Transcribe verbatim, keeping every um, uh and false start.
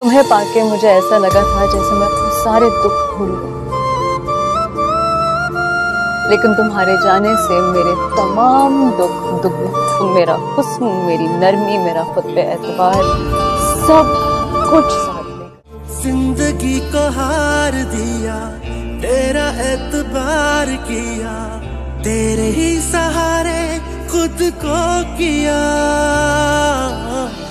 तुम्हें पाके मुझे ऐसा लगा था जैसे मैं अपने सारे दुख भूल गई, लेकिन तुम्हारे जाने से मेरे तमाम दुख दुगने, तुम मेरा हुस्न, मेरी नरमी, मेरा खुद पे एतबार, सब कुछ साथ ले। जिंदगी को हार दिया, तेरा एतबार किया, तेरे ही सहारे खुद को किया।